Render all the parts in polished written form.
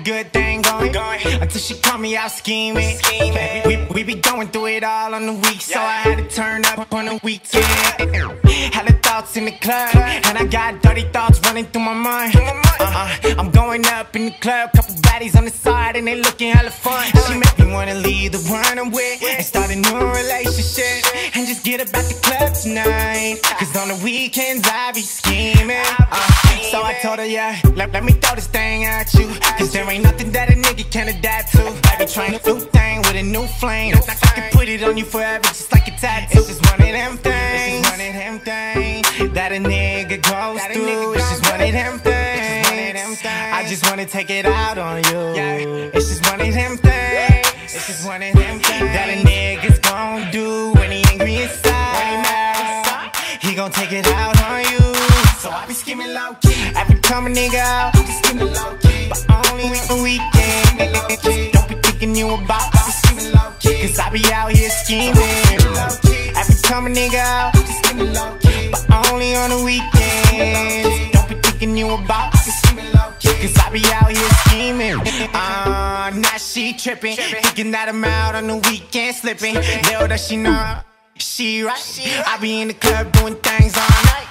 good thing going until she caught me out scheming. We be going through it all on the week, so I had to turn up on the weekend. Had the thoughts in the club, and I got dirty thoughts running through my mind. I'm going up in the club, couple baddies on the side, and they looking hella fun. She make me wanna leave the one I'm with and start a new relationship, and just get about the club tonight. Cause on the weekends I be scheming. So I told her, yeah, let me throw this thing at you, cause there ain't nothing that a nigga can adapt to. I be trying a new thing with a new flame. I can put it on you forever just like a tattoo. It's just one of them things that a nigga goes through. It's just one of them things. I just wanna take it out on you. It's just one of them things. It's just one of them things that a nigga's gon' do when he angry inside. He gon' take it out on you. So I be scheming low key. Every time a nigga out, I be scheming low key. But only on the weekend. Don't be thinking you about. I be scheming low key. Cause I be out here scheming. Every time a nigga out, I be scheming low key. But only on the weekend. Don't be thinking you about. I be scheming low key. Cause I be out here scheming. Now she tripping, thinking that I'm out on the weekend slipping. Little does she know, she right. I be in the club doing things all night.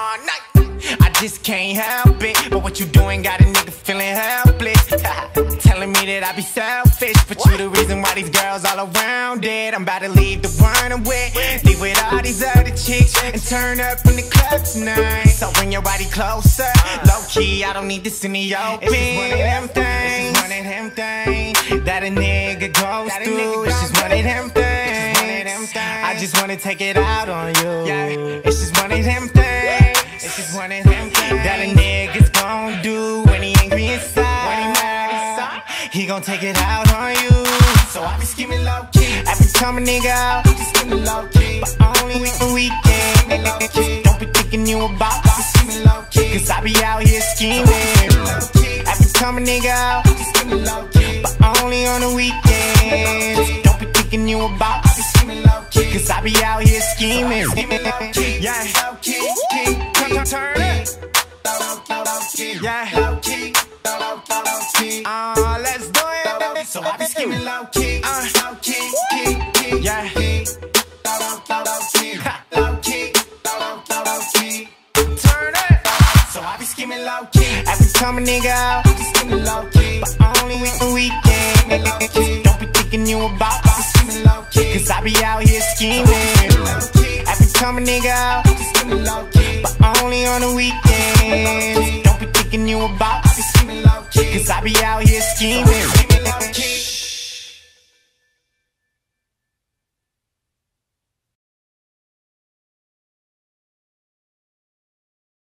I just can't help it. But what you doing got a nigga feeling helpless. Telling me that I be selfish, but you the reason why these girls all around it. I'm about to leave the one I'm with, leave with all these other chicks, and turn up in the club tonight. So bring your body closer, low key, I don't need this in the open. It's just one of them things, that a nigga goes through. It's just one of them things. I just wanna take it out on you. It's just one of them things. It's just one of them things that a nigga's gon' do when he angry inside. When he mad inside, he gon' take it out on you. So I be scheming low key. Every time a nigga out, I be scheming low key. But only on the weekend. Don't be thinking you about. I be scheming low key. Cause I be out here scheming. Every time a nigga out, I be scheming low key. But only on the weekend. Don't be thinking you about. I be scheming low key. Cause I be out here scheming. Yeah, low key, turn it. Yeah, low key, let's do it. So I be scheming low key, low key, yeah, low key, turn it. So I be scheming low key. Every time a nigga out, I be scheming low key. But only on the weekend. Don't be thinking you about. I be scheming low key. Cause I be out here scheming. Every time a nigga out, I be scheming low key. But only on the weekend. Don't be thinking you about. I be scheming low key. Cause I be out here scheming.